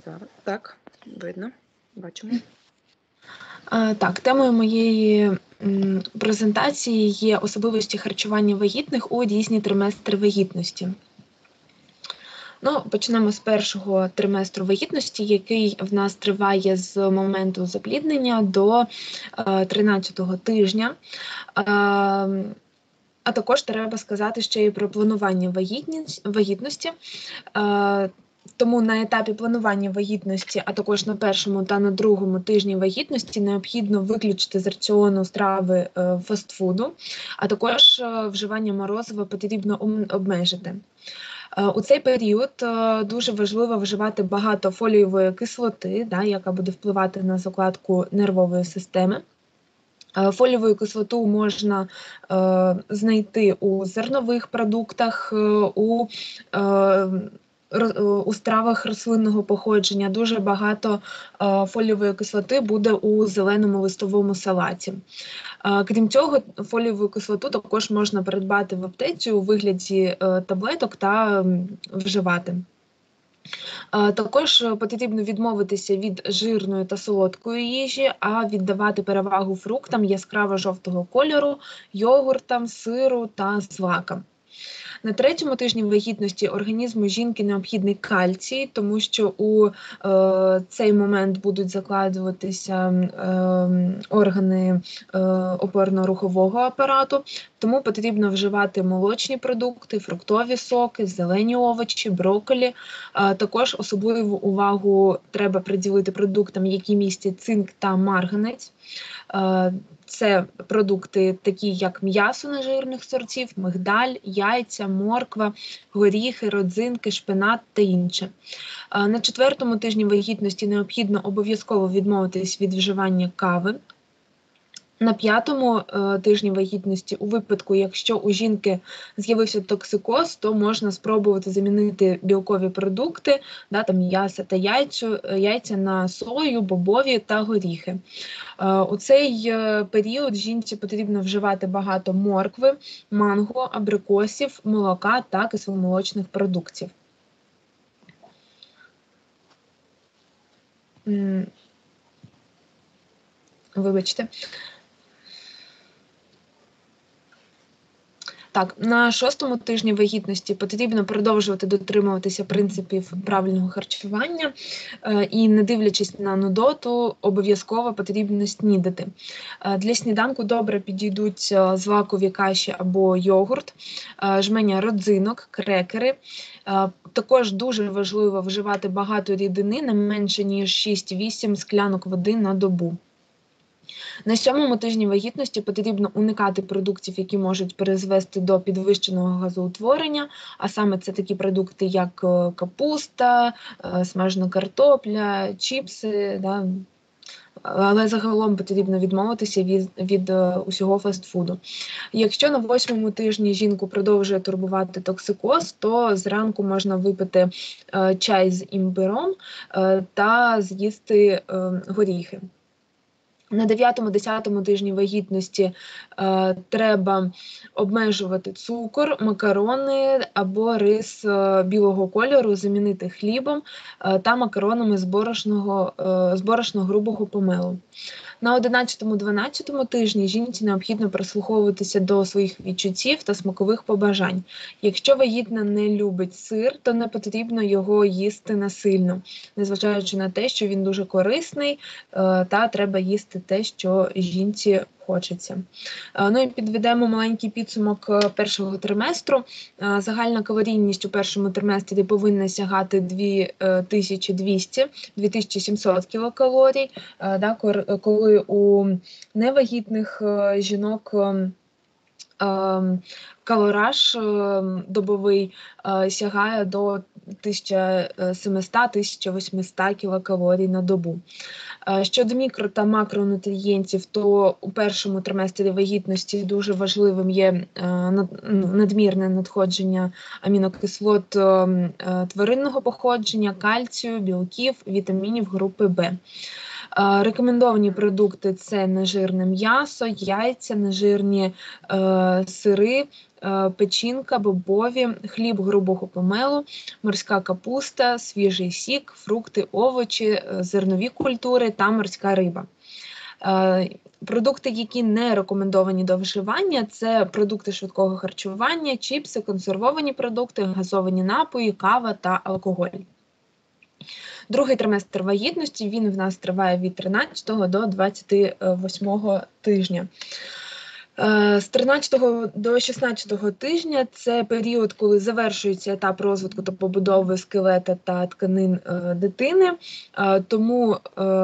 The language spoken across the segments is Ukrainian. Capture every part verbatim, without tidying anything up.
Зараз так, видно, бачимо. Так, темою моєї презентації є особливості харчування вагітних у різні триместри вагітності. Ну, почнемо з першого триместру вагітності, який в нас триває з моменту запліднення до тринадцятого тижня. А також треба сказати ще й про планування вагітності. Тому на етапі планування вагітності, а також на першому та на другому тижні вагітності необхідно виключити з раціону страви фастфуду, а також вживання морозива потрібно обмежити. У цей період дуже важливо вживати багато фолієвої кислоти, да, яка буде впливати на закладку нервової системи. Фолієву кислоту можна е, знайти у зернових продуктах, у е, У стравах рослинного походження. Дуже багато е, фолієвої кислоти буде у зеленому листовому салаті. Е, крім цього, фолієву кислоту також можна придбати в аптеці у вигляді е, таблеток та м, вживати. Також потрібно відмовитися від жирної та солодкої їжі, а віддавати перевагу фруктам яскраво-жовтого кольору, йогуртам, сиру та злакам. На третьому тижні вагітності організму жінки необхідний кальцій, тому що у е, цей момент будуть закладуватися е, органи е, опорно-рухового апарату, тому потрібно вживати молочні продукти, фруктові соки, зелені овочі, брокколі. Е, також особливу увагу треба приділити продуктам, які містять цинк та марганець. Е, Це продукти, такі як м'ясо нежирних сортів, мигдаль, яйця, морква, горіхи, родзинки, шпинат та інше. На четвертому тижні вагітності необхідно обов'язково відмовитись від вживання кави. На п'ятому е, тижні вагітності, у випадку, якщо у жінки з'явився токсикоз, то можна спробувати замінити білкові продукти, да, там м'ясо та яйцю, яйця на сою, бобові та горіхи. Е, у цей е, період жінці потрібно вживати багато моркви, манго, абрикосів, молока та кисломолочних продуктів. М, Вибачте. Так, на шостому тижні вагітності потрібно продовжувати дотримуватися принципів правильного харчування е, і, не дивлячись на нудоту, обов'язково потрібно снідати. Е, для сніданку добре підійдуть злакові каші або йогурт, е, жменя родзинок, крекери. Е, також дуже важливо вживати багато рідини, не менше ніж шість-вісім склянок води на добу. На сьомому тижні вагітності потрібно уникати продуктів, які можуть призвести до підвищеного газоутворення, а саме це такі продукти, як капуста, смажена картопля, чіпси, да. Але загалом потрібно відмовитися від, від усього фастфуду. Якщо на восьмому тижні жінку продовжує турбувати токсикоз, то зранку можна випити е, чай з імбиром е, та з'їсти е, горіхи. На дев'ятому-десятому тижні вагітності е, треба обмежувати цукор, макарони або рис е, білого кольору, замінити хлібом е, та макаронами з борошного, е, з борошно-грубого помелу. На одинадцятому-дванадцятому тижні жінці необхідно прислуховуватися до своїх відчуттів та смакових побажань. Якщо вагітна не любить сир, то не потрібно його їсти насильно, незважаючи на те, що він дуже корисний, та треба їсти те, що жінці хочеться. Ну і підведемо маленький підсумок першого триместру. Загальна калорійність у першому триместрі повинна сягати дві тисячі двісті - дві тисячі сімсот кілокалорій, коли у невагітних жінок калораж добовий сягає до тисяча сімсот - тисяча вісімсот кілокалорій на добу. Щодо мікро та макронутрієнтів, то у першому триместрі вагітності дуже важливим є надмірне надходження амінокислот тваринного походження, кальцію, білків, вітамінів групи Б. Рекомендовані продукти – це нежирне м'ясо, яйця, нежирні е, сири, е, печінка, бобові, хліб грубого помелу, морська капуста, свіжий сік, фрукти, овочі, е, зернові культури та морська риба. Е, Продукти, які не рекомендовані до вживання, це продукти швидкого харчування, чіпси, консервовані продукти, газовані напої, кава та алкоголь. Другий триместр вагітності, він в нас триває від тринадцятого до двадцяти восьмого тижня. З тринадцятого до шістнадцятого тижня це період, коли завершується етап розвитку та побудови скелета та тканин дитини, тому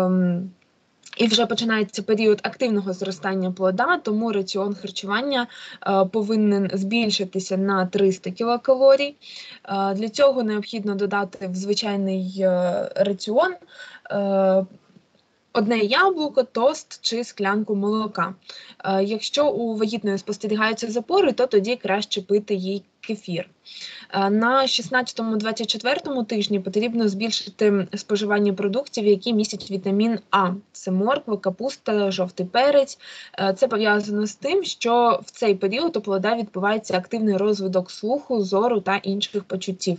і вже починається період активного зростання плода, тому раціон харчування е, повинен збільшитися на триста кілокалорій. Е, для цього необхідно додати в звичайний е, раціон е, одне яблуко, тост чи склянку молока. Е, якщо у вагітної спостерігаються запори, то тоді краще пити їй кефір. Е, на шістнадцятому - двадцять четвертому тижні потрібно збільшити споживання продуктів, які містять вітамін А. Це морква, капуста, жовтий перець. Е, це пов'язано з тим, що в цей період у плода відбувається активний розвиток слуху, зору та інших почуттів.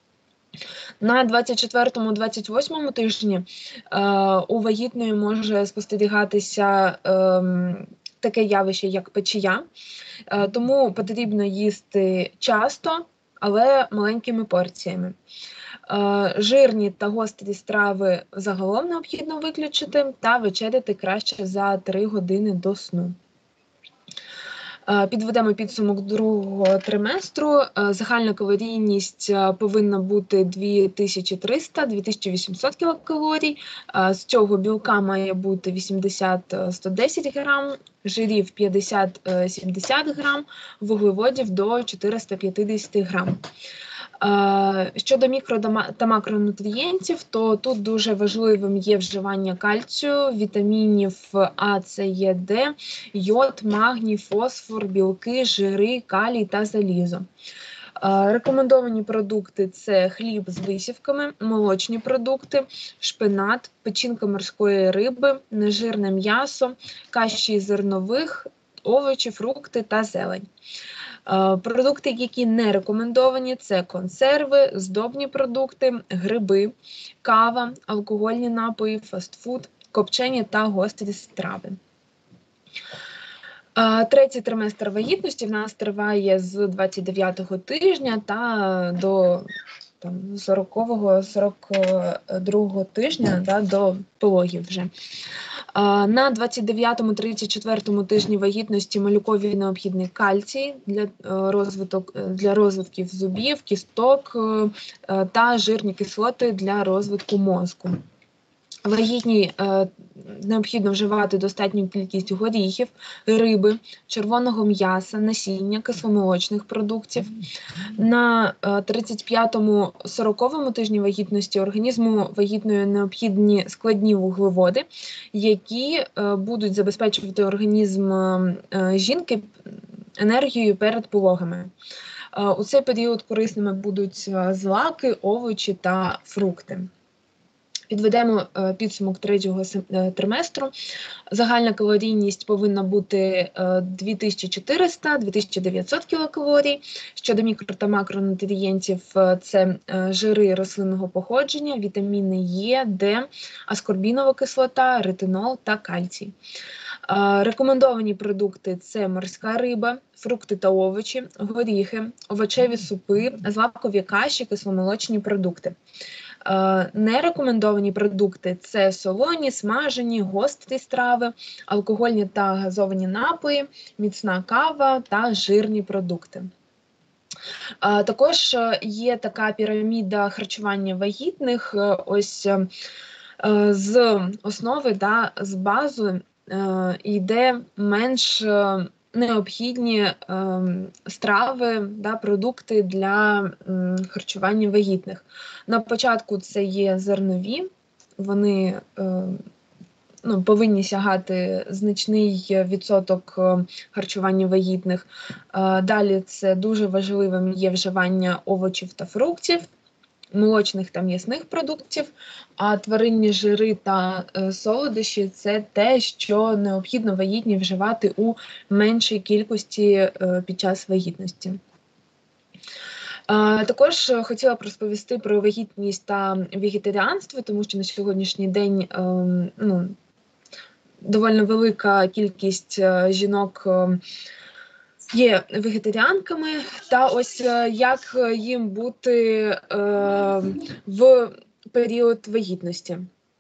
На двадцять четвертому - двадцять восьмому тижні е, у вагітної може спостерігатися е, таке явище, як печія, е, тому потрібно їсти часто, але маленькими порціями. Е, жирні та гострі страви загалом необхідно виключити та вечеряти краще за три години до сну. Підведемо підсумок другого триместру. Загальна калорійність повинна бути дві тисячі триста - дві тисячі вісімсот кілокалорій. З цього білка має бути вісімдесят - сто десять грам, жирів п'ятдесят - сімдесят грам, вуглеводів до чотириста п'ятдесят грам. Щодо мікро та макронутрієнтів, то тут дуже важливим є вживання кальцію, вітамінів А, С, Е, Д, йод, магній, фосфор, білки, жири, калій та залізо. Рекомендовані продукти – це хліб з висівками, молочні продукти, шпинат, печінка морської риби, нежирне м'ясо, каші зернових, овочі, фрукти та зелень. Продукти, які не рекомендовані – це консерви, здобні продукти, гриби, кава, алкогольні напої, фастфуд, копчені та гострі страви. Третій триместр вагітності в нас триває з двадцять дев'ятого тижня та до там, сорокового - сорок другого тижня, да, до пологів вже. На двадцять дев'ятому - тридцять четвертому тижні вагітності малюкові необхідний кальцій для, розвиток, для розвитків зубів, кісток та жирні кислоти для розвитку мозку. Вагітній е, необхідно вживати достатню кількість горіхів, риби, червоного м'яса, насіння, кисломолочних продуктів. На е, тридцять п'ятому - сороковому тижні вагітності організму вагітної необхідні складні вуглеводи, які е, будуть забезпечувати організм е, жінки енергією перед пологами. Е, у цей період корисними будуть злаки, овочі та фрукти. Підведемо підсумок третього триместру. Загальна калорійність повинна бути дві тисячі чотириста - дві тисячі дев'ятсот кілокалорій. Щодо мікро та макронутрієнтів – це жири рослинного походження, вітаміни Е, Д, аскорбінова кислота, ретинол та кальцій. Рекомендовані продукти – це морська риба, фрукти та овочі, горіхи, овочеві супи, злакові каші, кисломолочні продукти. Нерекомендовані продукти – це солоні, смажені, гострі страви, алкогольні та газовані напої, міцна кава та жирні продукти. Також є така піраміда харчування вагітних. Ось з основи, да, з бази йде менш необхідні е, страви, да, продукти для е, харчування вагітних. На початку це є зернові, вони е, ну, повинні сягати значний відсоток харчування вагітних. Е, далі це дуже важливим є вживання овочів та фруктів. молочних та м'ясних продуктів, а тваринні жири та е, солодощі – це те, що необхідно вагітній вживати у меншій кількості е, під час вагітності. Е, Також е, хотіла б розповісти про вагітність та вегетаріанство, тому що на сьогоднішній день е, ну, доволі велика кількість е, жінок е, є вегетаріанками, та ось е, як їм бути е, в період вагітності.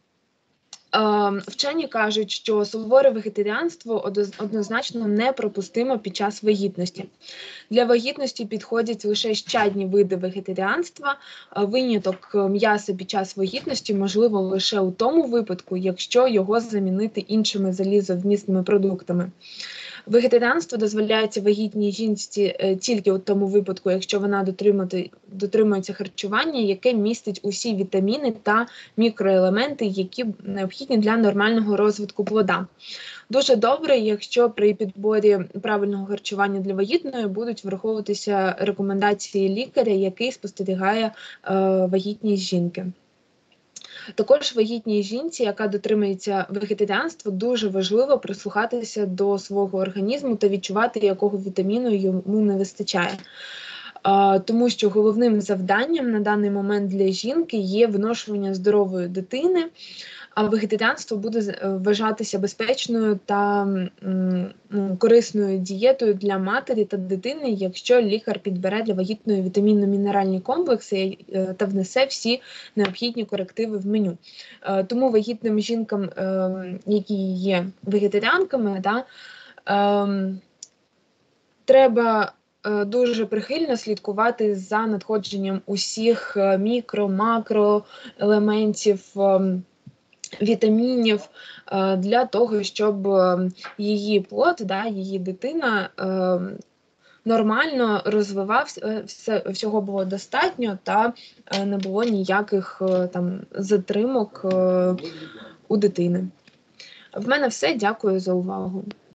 Е, Вчені кажуть, що суворе вегетаріанство одоз- однозначно неприпустимо під час вагітності. Для вагітності підходять лише щадні види вегетаріанства. а Виняток е, м'яса під час вагітності можливо лише у тому випадку, якщо його замінити іншими залізовмісними продуктами. Вегетаріанство дозволяється вагітній жінці е, тільки у тому випадку, якщо вона дотримати- дотримується харчування, яке містить усі вітаміни та мікроелементи, які необхідні для нормального розвитку плода. Дуже добре, якщо при підборі правильного харчування для вагітної будуть враховуватися рекомендації лікаря, який спостерігає е, вагітність жінки. Також вагітній жінці, яка дотримується вегетаріанства, дуже важливо прислухатися до свого організму та відчувати, якого вітаміну йому не вистачає. А, Тому що головним завданням на даний момент для жінки є виношування здорової дитини, а вегетаріанство буде з- е, вважатися безпечною та м, м, корисною дієтою для матері та дитини, якщо лікар підбере для вагітної вітамінно-мінеральні комплекси е, та внесе всі необхідні корективи в меню. Е, Тому вагітним жінкам, е, які є вегетаріанками, да, ем, треба е, дуже прихильно слідкувати за надходженням усіх е, мікро-макроелементів, ем, вітамінів е, для того, щоб е, її плод, да, її дитина е, нормально розвивався, е, все, всього було достатньо та е, не було ніяких е, там затримок е, у дитини. В мене все. Дякую за увагу.